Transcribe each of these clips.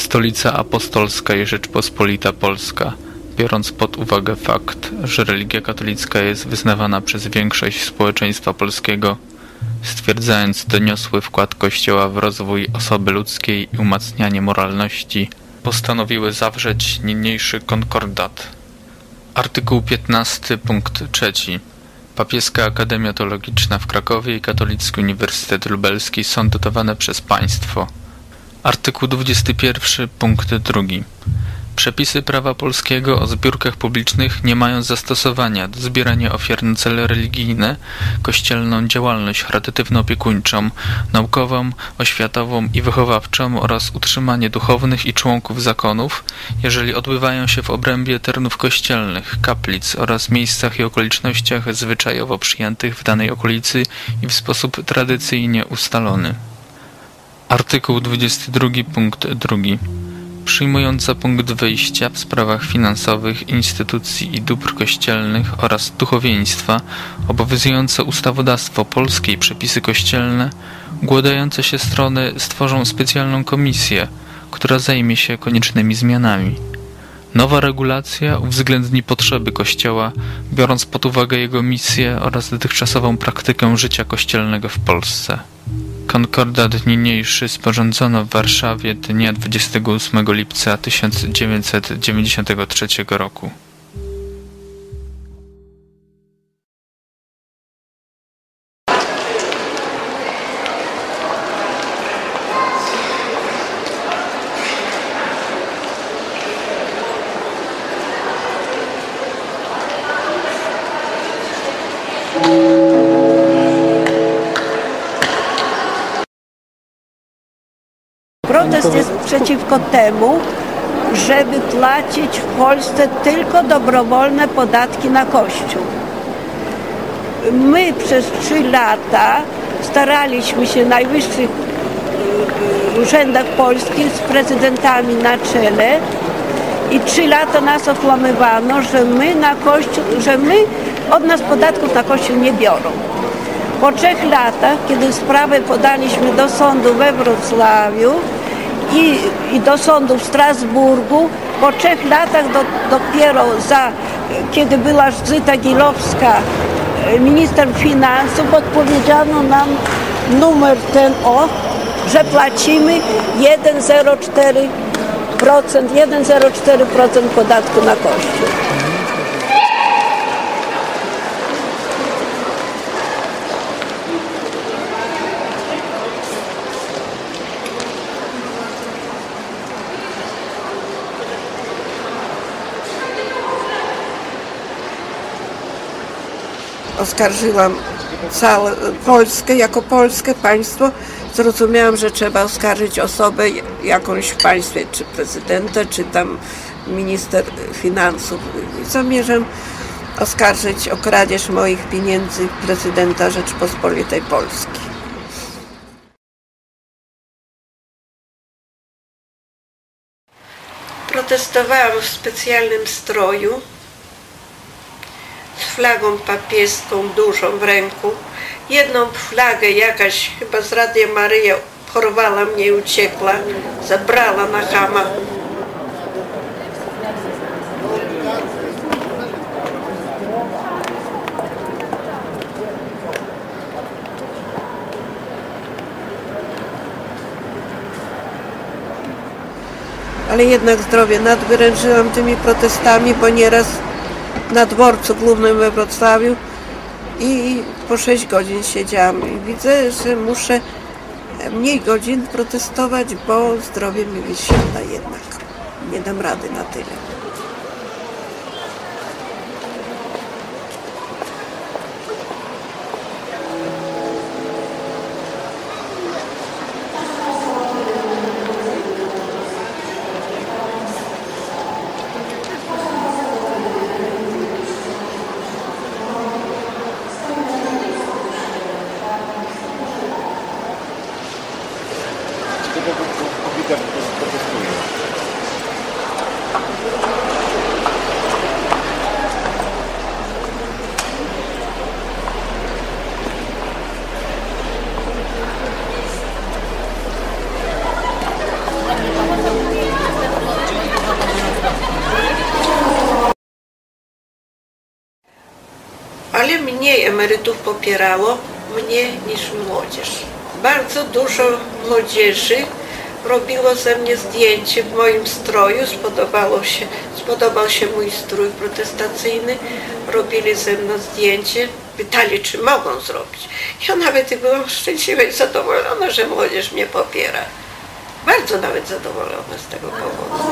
Stolica Apostolska i Rzeczpospolita Polska, biorąc pod uwagę fakt, że religia katolicka jest wyznawana przez większość społeczeństwa polskiego, stwierdzając doniosły wkład Kościoła w rozwój osoby ludzkiej i umacnianie moralności, postanowiły zawrzeć niniejszy konkordat. Artykuł 15 punkt 3. Papieska Akademia Teologiczna w Krakowie i Katolicki Uniwersytet Lubelski są dotowane przez państwo. Artykuł 21 punkt 2. Przepisy prawa polskiego o zbiórkach publicznych nie mają zastosowania do zbierania ofiar na cele religijne, kościelną działalność charytatywno-opiekuńczą, naukową, oświatową i wychowawczą oraz utrzymanie duchownych i członków zakonów, jeżeli odbywają się w obrębie terenów kościelnych, kaplic oraz miejscach i okolicznościach zwyczajowo przyjętych w danej okolicy i w sposób tradycyjnie ustalony. Artykuł 22 punkt 2. Przyjmująca punkt wyjścia w sprawach finansowych, instytucji i dóbr kościelnych oraz duchowieństwa, obowiązujące ustawodawstwo polskie i przepisy kościelne, układające się strony stworzą specjalną komisję, która zajmie się koniecznymi zmianami. Nowa regulacja uwzględni potrzeby Kościoła, biorąc pod uwagę jego misję oraz dotychczasową praktykę życia kościelnego w Polsce. Konkordat niniejszy sporządzono w Warszawie dnia 28 lipca 1993 roku. Protest jest przeciwko temu, żeby płacić w Polsce tylko dobrowolne podatki na Kościół. My przez 3 lata staraliśmy się w najwyższych urzędach polskich z prezydentami na czele i 3 lata nas okłamywano, że my od nas podatków na Kościół nie biorą. Po 3 latach, kiedy sprawę podaliśmy do sądu we Wrocławiu i do sądu w Strasburgu, po 3 latach dopiero kiedy była Zita Gilowska, minister finansów, odpowiedziano nam numer że płacimy 1,04% podatku na Kościół. Oskarżyłam całą Polskę, jako polskie państwo. Zrozumiałam, że trzeba oskarżyć osobę jakąś w państwie, czy prezydenta, czy tam minister finansów. Zamierzam oskarżyć o kradzież moich pieniędzy prezydenta Rzeczypospolitej Polskiej. Protestowałam w specjalnym stroju, z flagą papieską dużą w ręku. Jedną flagę jakaś chyba z Radia Maryja porwała mnie i uciekła, zabrała na chama. Ale jednak zdrowie nadwyrężyłam tymi protestami, bo nieraz na dworcu głównym we Wrocławiu i po 6 godzin siedziałam i widzę, że muszę mniej godzin protestować, bo zdrowie mi wysiada jednak. Nie dam rady na tyle. Kobieta protestuje. ale mniej emerytów popierało mnie niż młodzież. Bardzo dużo młodzieży robiło ze mnie zdjęcie w moim stroju, spodobał się mój strój protestacyjny, robili ze mną zdjęcie, pytali, czy mogą zrobić. Ja nawet byłam szczęśliwa i zadowolona, że młodzież mnie popiera. Bardzo nawet zadowolona z tego powodu.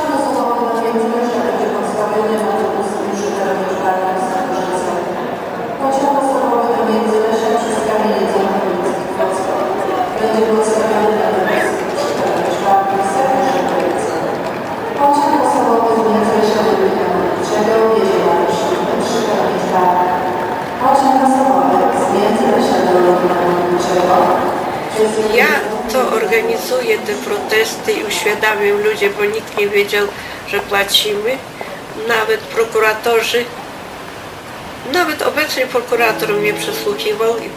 Ja to organizuję te protesty i uświadamiam ludziom, bo nikt nie wiedział, że płacimy. Nawet prokuratorzy, nawet obecny prokurator mnie przesłuchiwał i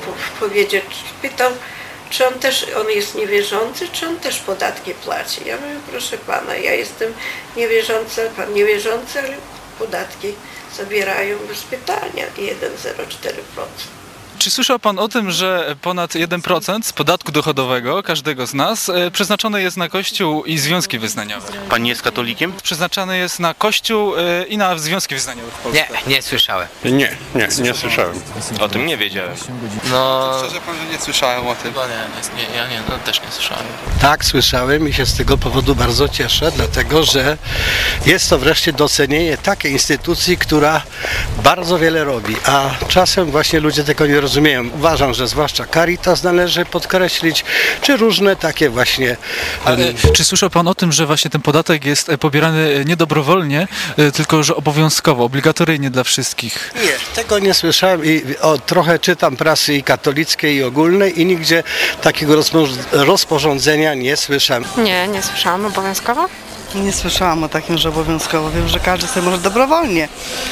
pytał, czy on jest niewierzący, czy on też podatki płaci. Ja mówię, proszę pana, ja jestem niewierząca, pan niewierzący, ale podatki zabierają bez pytania 1,04%. Czy słyszał pan o tym, że ponad 1% z podatku dochodowego każdego z nas przeznaczone jest na Kościół i związki wyznaniowe? Pan nie jest katolikiem? Przeznaczane jest na Kościół i na związki wyznaniowe w Polsce. Nie słyszałem. Nie słyszałem. O tym nie wiedziałem. No, Szczerze powiem, że nie słyszałem o tym. Ja też nie słyszałem. Tak, słyszałem i się z tego powodu bardzo cieszę, dlatego że jest to wreszcie docenienie takiej instytucji, która bardzo wiele robi, a czasem właśnie ludzie tego nie rozumieją. Uważam, że zwłaszcza Caritas należy podkreślić, czy różne takie właśnie... Czy słyszał pan o tym, że właśnie ten podatek jest pobierany nie dobrowolnie, tylko że obowiązkowo, obligatoryjnie dla wszystkich? Nie, tego nie słyszałem i trochę czytam prasy i katolickiej, i ogólnej i nigdzie takiego rozporządzenia nie słyszałem. Nie słyszałam. Obowiązkowo? Nie słyszałam o takim, że obowiązkowo. Wiem, że każdy sobie może dobrowolnie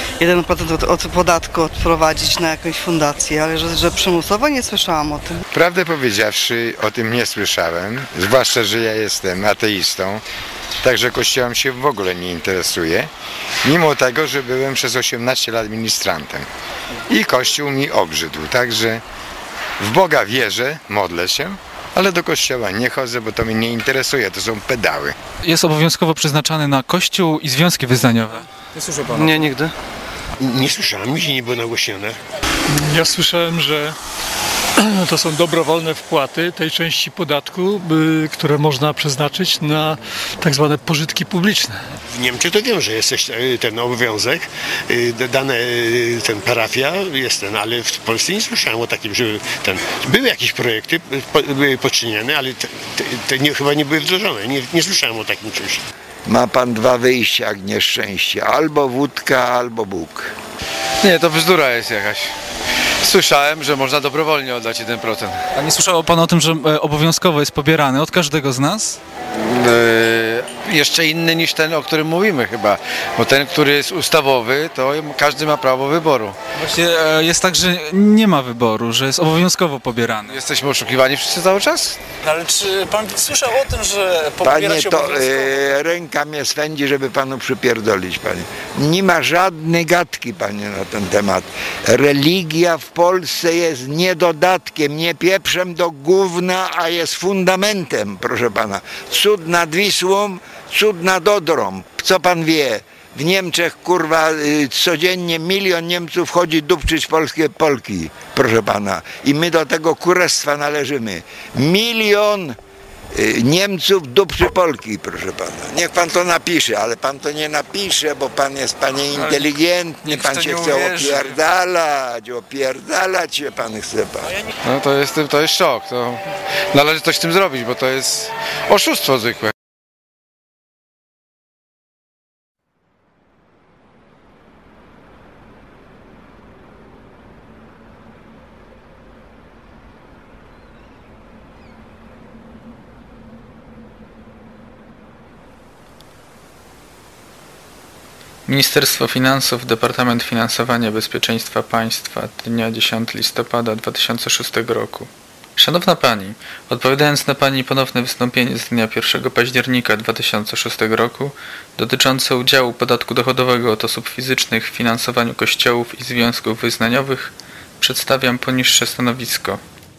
1% od podatku odprowadzić na jakąś fundację, ale że przymusowo nie słyszałam o tym. Prawdę powiedziawszy, o tym nie słyszałem, zwłaszcza, że ja jestem ateistą, także Kościołem się w ogóle nie interesuję, mimo tego, że byłem przez 18 lat ministrantem i Kościół mi obrzydł, także w Boga wierzę, modlę się, ale do kościoła nie chodzę, bo to mnie nie interesuje, to są pedały. Jest obowiązkowo przeznaczany na Kościół i związki wyznaniowe. Nie słyszał pan? Nie, nigdy. Nie słyszałem, nigdzie nie było nagłośnione. Ja słyszałem, że to są dobrowolne wpłaty tej części podatku, które można przeznaczyć na tak zwane pożytki publiczne. W Niemczech to wiem, że jest ten obowiązek, dane ten parafia jest ten, ale w Polsce nie słyszałem o takim, że były jakieś projekty poczynione, ale te chyba nie były wdrożone. Nie słyszałem o takim czymś. Ma pan dwa wyjścia, jak nieszczęście, albo wódka, albo Bóg. Nie, to bzdura jest jakaś. Słyszałem, że można dobrowolnie oddać 1%. A nie słyszał pan o tym, że obowiązkowo jest pobierany od każdego z nas? Jeszcze inny niż ten, o którym mówimy chyba. Bo ten, który jest ustawowy, to każdy ma prawo wyboru. Właśnie jest tak, że nie ma wyboru, że jest obowiązkowo pobierany. Jesteśmy oszukiwani wszyscy cały czas? Ale czy pan słyszał o tym, że Panie, to ręka mnie swędzi, żeby panu przypierdolić, panie. Nie ma żadnej gadki, panie, na ten temat. Religia w Polsce jest nie dodatkiem, nie pieprzem do gówna, a jest fundamentem, proszę pana. Cud nad Wisłą, cud nad Odrą. Co pan wie? W Niemczech, kurwa, codziennie 1 milion Niemców chodzi dupczyć polskie Polki, proszę pana. I my do tego kurestwa należymy. 1 milion Niemców dupczy Polki, proszę pana. Niech pan to napisze, ale pan to nie napisze, bo pan jest, panie, inteligentny, pan się chce opierdalać się pan chce, pan. No to jest szok. To należy coś z tym zrobić, bo to jest oszustwo zwykłe. Ministerstwo Finansów, Departament Finansowania Bezpieczeństwa Państwa, dnia 10 listopada 2006 roku. Szanowna Pani, odpowiadając na Pani ponowne wystąpienie z dnia 1 października 2006 roku dotyczące udziału podatku dochodowego od osób fizycznych w finansowaniu kościołów i związków wyznaniowych, Przedstawiam poniższe stanowisko.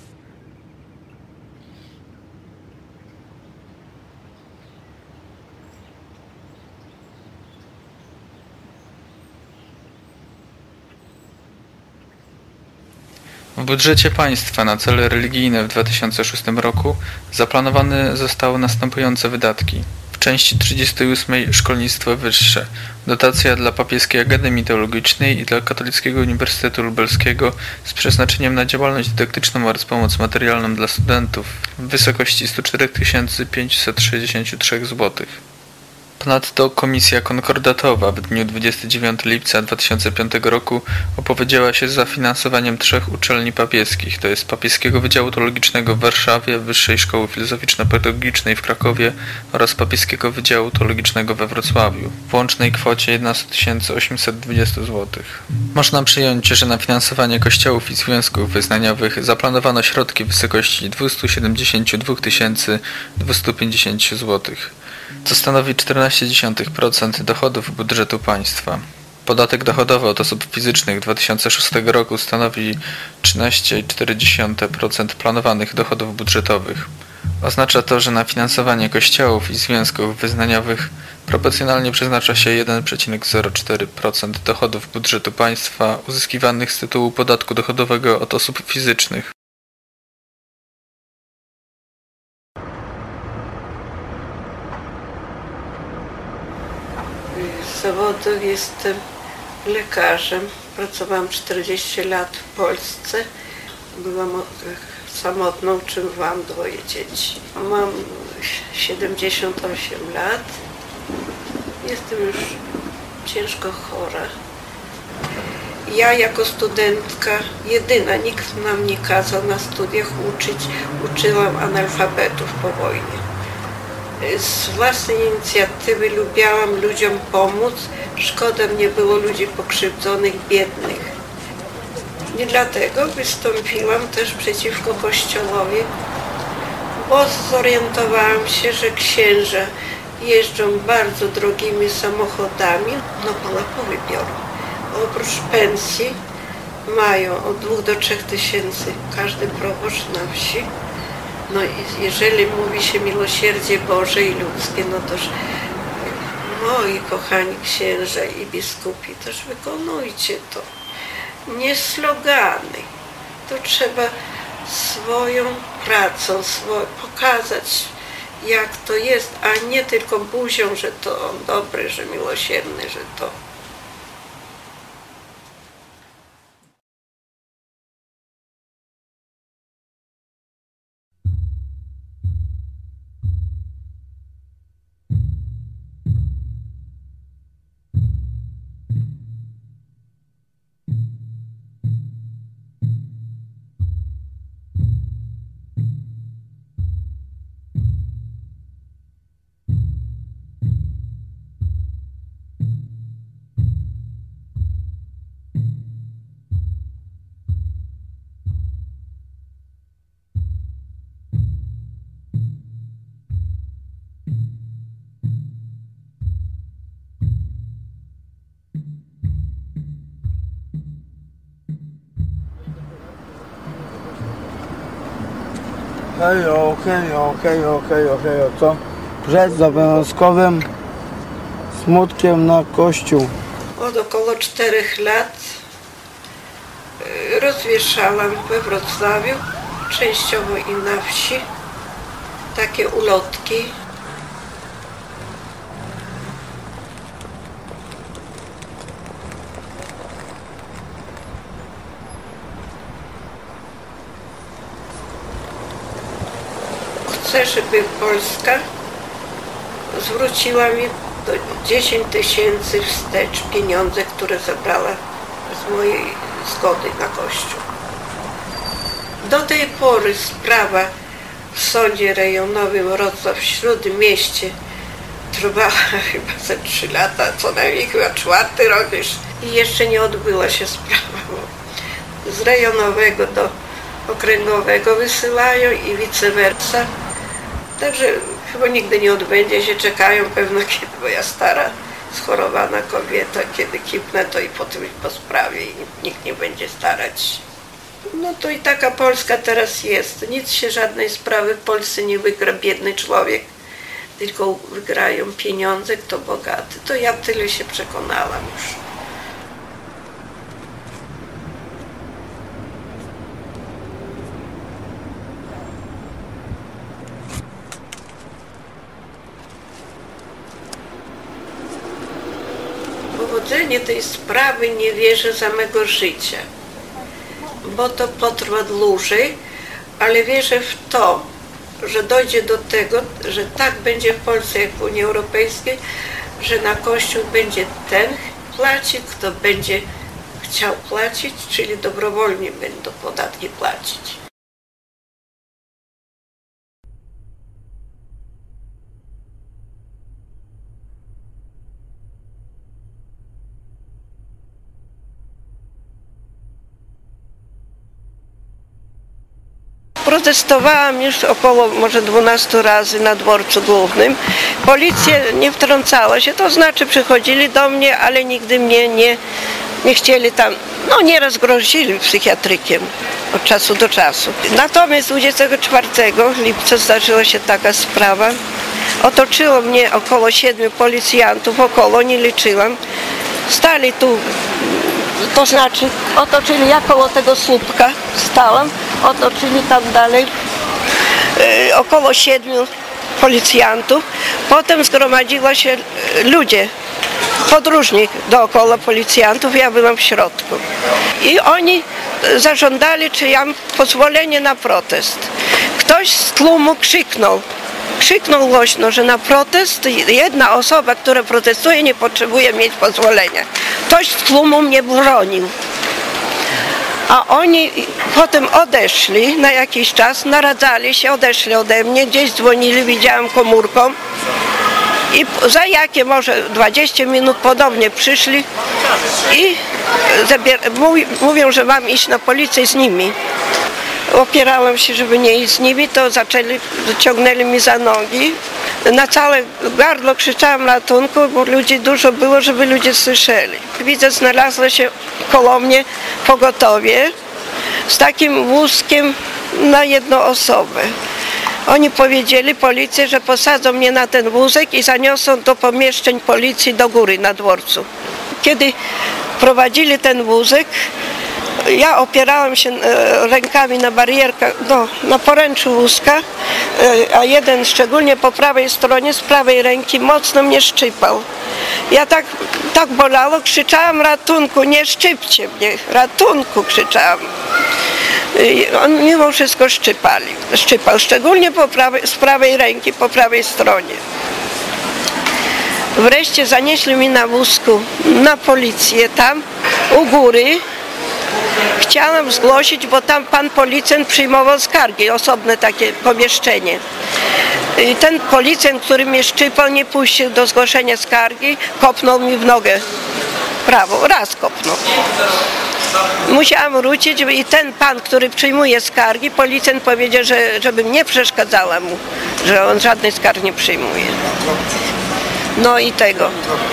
W budżecie państwa na cele religijne w 2006 roku zaplanowane zostały następujące wydatki. W części 38 Szkolnictwo wyższe dotacja dla Papieskiej Akademii Teologicznej i dla Katolickiego Uniwersytetu Lubelskiego z przeznaczeniem na działalność dydaktyczną oraz pomoc materialną dla studentów w wysokości 104 563 zł. Ponadto Komisja Konkordatowa w dniu 29 lipca 2005 roku opowiedziała się za finansowaniem 3 uczelni papieskich, to jest Papieskiego Wydziału Teologicznego w Warszawie, Wyższej Szkoły Filozoficzno-Pedagogicznej w Krakowie oraz Papieskiego Wydziału Teologicznego we Wrocławiu w łącznej kwocie 11 820 zł. Można przyjąć, że na finansowanie kościołów i związków wyznaniowych zaplanowano środki w wysokości 272 250 zł. Co stanowi 0,14% dochodów budżetu państwa. Podatek dochodowy od osób fizycznych 2006 roku stanowi 13,4% planowanych dochodów budżetowych. Oznacza to, że na finansowanie kościołów i związków wyznaniowych proporcjonalnie przeznacza się 1,04% dochodów budżetu państwa uzyskiwanych z tytułu podatku dochodowego od osób fizycznych. Z zawodu jestem lekarzem. Pracowałam 40 lat w Polsce. Byłam samotną, utrzymywałam 2 dzieci. Mam 78 lat. Jestem już ciężko chora. Ja jako studentka jedyna, nikt nam nie kazał na studiach uczyć. Uczyłam analfabetów po wojnie. Z własnej inicjatywy lubiałam ludziom pomóc. Szkoda mnie było ludzi pokrzywdzonych, biednych. I dlatego wystąpiłam też przeciwko Kościołowi, bo zorientowałam się, że księża jeżdżą bardzo drogimi samochodami, no połowy biorą. Oprócz pensji mają od 2 do 3 tysięcy każdy proboszcz na wsi. No i jeżeli mówi się miłosierdzie Boże i ludzkie, no toż moi kochani księża i biskupi, toż wykonujcie to. Nie slogany. To trzeba swoją pracą pokazać, jak to jest, a nie tylko buzią, że to on dobry, że miłosierny, że to. Hejo, co? Przed obowiązkowym smutkiem na Kościół. Od około 4 lat rozwieszałam we Wrocławiu, częściowo i na wsi, takie ulotki. Chcę, żeby Polska zwróciła mi do 10 tysięcy wstecz pieniądze, które zabrała z mojej zgody na Kościół. Do tej pory sprawa w sądzie rejonowym Wrocław-Śródmieście trwała chyba ze 3 lata, co najmniej chyba 4. rok już. I jeszcze nie odbyła się sprawa, bo z rejonowego do okręgowego wysyłają i vice versa. Także chyba nigdy nie odbędzie się, czekają pewno kiedy, bo ja stara, schorowana kobieta, kiedy kipnę, to i potem po sprawie i nikt nie będzie starać. No to i taka Polska teraz jest. Nic się żadnej sprawy w Polsce nie wygra biedny człowiek, tylko wygrają pieniądze, kto bogaty. To ja tyle się przekonałam już. Powodzenie tej sprawy nie wierzę samego życia, bo to potrwa dłużej, ale wierzę w to, że dojdzie do tego, że tak będzie w Polsce jak w Unii Europejskiej, że na Kościół będzie ten płacić, kto będzie chciał płacić, czyli dobrowolnie będą podatki płacić. Protestowałam już około może 12 razy na dworcu głównym. Policja nie wtrącała się, to znaczy przychodzili do mnie, ale nigdy mnie nie chcieli tam, no nieraz grozili psychiatrykiem od czasu do czasu. Natomiast 24 lipca zdarzyła się taka sprawa. Otoczyło mnie około 7 policjantów, nie liczyłam. Stali tu, to znaczy otoczyli, ja koło tego słupka stałam, otoczyli tam dalej około 7 policjantów. Potem zgromadziła się ludzie, podróżni dookoła policjantów, ja byłam w środku. I oni zażądali, czy ja mam pozwolenie na protest. Ktoś z tłumu krzyknął głośno, że na protest jedna osoba, która protestuje, nie potrzebuje mieć pozwolenia. Ktoś z tłumu mnie bronił. A oni potem odeszli na jakiś czas, naradzali się, odeszli ode mnie, gdzieś dzwonili, widziałam komórką. I za jakie może 20 minut ponownie przyszli i mówią, że mam iść na policję z nimi. Opierałam się, żeby nie iść z nimi, to ciągnęli mi za nogi. Na całe gardło krzyczałam ratunku, bo ludzi dużo było, żeby ludzie słyszeli. Widzę, znalazło się koło mnie pogotowie z takim wózkiem na jedną osobę. Oni powiedzieli policji, że posadzą mnie na ten wózek i zaniosą do pomieszczeń policji do góry na dworcu. Kiedy prowadzili ten wózek, ja opierałam się rękami na barierkę, na poręczu wózka, a jeden szczególnie po prawej stronie, z prawej ręki mocno mnie szczypał. Ja tak bolało, krzyczałam ratunku, nie szczypcie mnie, ratunku krzyczałam. On mimo wszystko szczypał, szczególnie z prawej ręki, po prawej stronie. Wreszcie zanieśli mi na wózku na policję tam u góry. Chciałam zgłosić, bo tam pan policjant przyjmował skargi, osobne takie pomieszczenie. I ten policjant, który mnie szczypał, nie puścił do zgłoszenia skargi, kopnął mi w nogę prawą, raz kopnął. Musiałam wrócić i ten pan, który przyjmuje skargi, policjant powiedział, żebym nie przeszkadzała mu, że on żadnej skargi nie przyjmuje. No i tego.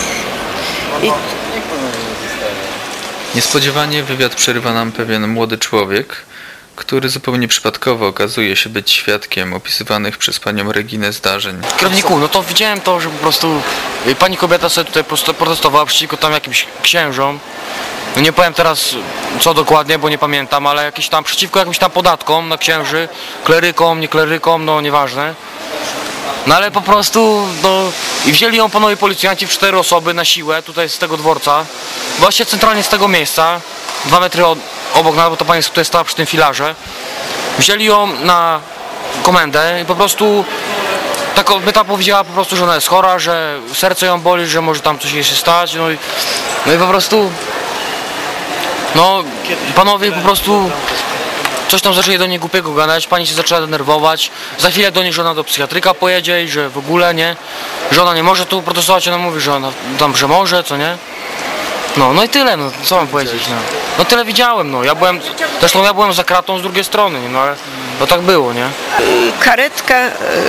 Niespodziewanie wywiad przerywa nam pewien młody człowiek, który zupełnie przypadkowo okazuje się być świadkiem opisywanych przez panią Reginę zdarzeń. Kierowniku, no to widziałem to, że po prostu pani kobieta sobie tutaj protestowała przeciwko tam jakimś księżom. No nie powiem teraz co dokładnie, bo nie pamiętam, ale jakieś tam przeciwko jakimś tam podatkom na księży, klerykom, nie klerykom, no nieważne. No ale po prostu, no i wzięli ją panowie policjanci, 4 osoby na siłę tutaj z tego dworca, właśnie centralnie z tego miejsca, 2 metry obok nas, bo to pani tutaj stała przy tym filarze. Wzięli ją na komendę i po prostu ta kobieta powiedziała po prostu, że ona jest chora, że serce ją boli, że może tam coś jej się stać, no i po prostu, no panowie po prostu coś tam zaczęli do niej głupiego gadać, pani się zaczęła denerwować, za chwilę do niej, że ona do psychiatryka pojedzie i że w ogóle nie, że ona nie może tu protestować, ona mówi, że ona tam, że może, co nie? No i tyle, no co mam powiedzieć, no tyle widziałem, no zresztą ja byłem za kratą z drugiej strony, no ale to tak było, nie? Karetka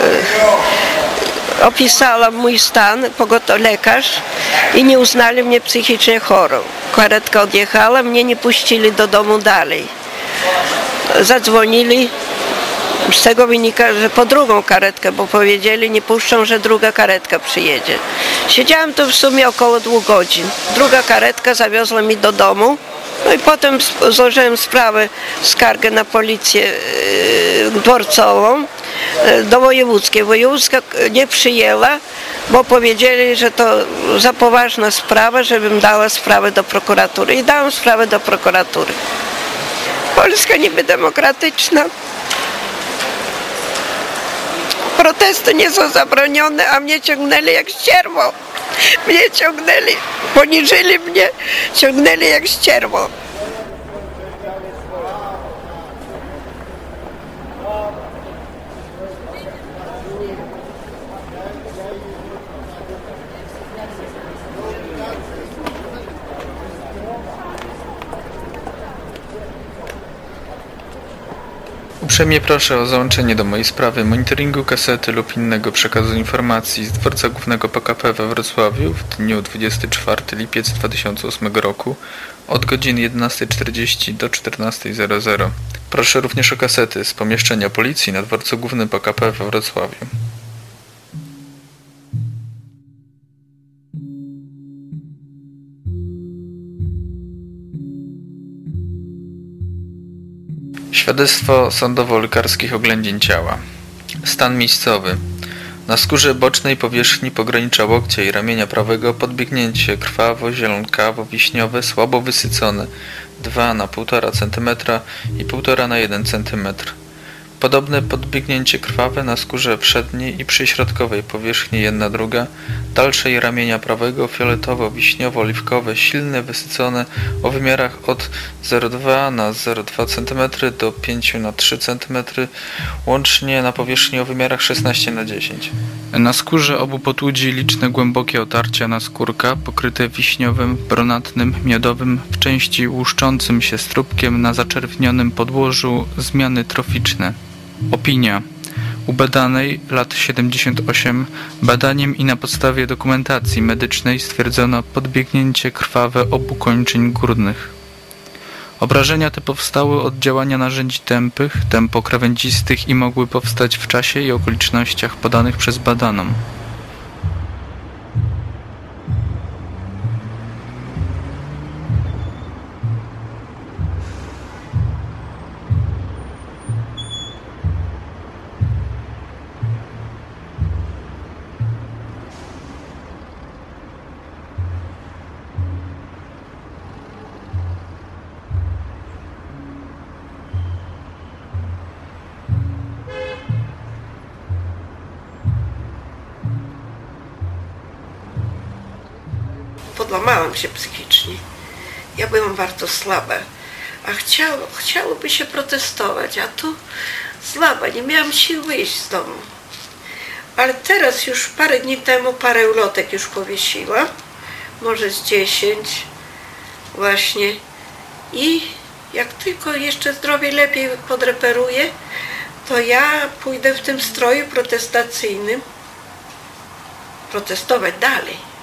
opisała mój stan, lekarz, i nie uznali mnie psychicznie chorą. Karetka odjechała, mnie nie puścili do domu dalej. zadzwonili. Z tego wynika, że po drugą karetkę, bo powiedzieli, nie puszczą, że druga karetka przyjedzie. Siedziałam tu w sumie około 2 godzin. Druga karetka zawiozła mi do domu. No i potem złożyłem sprawę, skargę na policję dworcową do wojewódzkiej. Wojewódzka nie przyjęła, bo powiedzieli, że to za poważna sprawa, żebym dała sprawę do prokuratury. I dałam sprawę do prokuratury. Polska niby demokratyczna. Protesty nie są zabronione, a mnie ciągnęli jak ścierwo. Mnie ciągnęli, poniżyli mnie, ciągnęli jak ścierwo. Uprzejmie proszę o załączenie do mojej sprawy monitoringu kasety lub innego przekazu informacji z dworca głównego PKP we Wrocławiu w dniu 24 lipiec 2008 roku od godziny 11:40 do 14:00. Proszę również o kasety z pomieszczenia policji na dworcu głównym PKP we Wrocławiu. Świadectwo sądowo-lekarskich oględzin ciała. Stan miejscowy. Na skórze bocznej powierzchni pogranicza łokcia i ramienia prawego podbiegnięcie krwawo, zielonkawo-wiśniowe, słabo wysycone 2 na 1,5 cm i 1,5 na 1 cm. Podobne podbiegnięcie krwawe na skórze przedniej i przyśrodkowej powierzchni jedna druga, dalszej ramienia prawego fioletowo-wiśniowo-oliwkowe, silne, wysycone o wymiarach od 0,2 na 0,2 cm do 5 na 3 cm, łącznie na powierzchni o wymiarach 16 na 10. Na skórze obu potłudzi liczne głębokie otarcia naskórka, pokryte wiśniowym, brunatnym, miodowym, w części łuszczącym się strupkiem na zaczerwienionym podłożu zmiany troficzne. Opinia. U badanej, lat 78, badaniem i na podstawie dokumentacji medycznej stwierdzono podbiegnięcie krwawe obu kończyn górnych. Obrażenia te powstały od działania narzędzi tępych, tępokrawędzistych i mogły powstać w czasie i okolicznościach podanych przez badaną. Podłamałam się psychicznie. Ja byłam bardzo słaba, a chciałoby się protestować, a tu słaba, nie miałam sił wyjść z domu. Ale teraz już parę dni temu parę ulotek już powiesiłam, może z 10 właśnie. I jak tylko jeszcze zdrowie lepiej podreperuję, to ja pójdę w tym stroju protestacyjnym protestować dalej.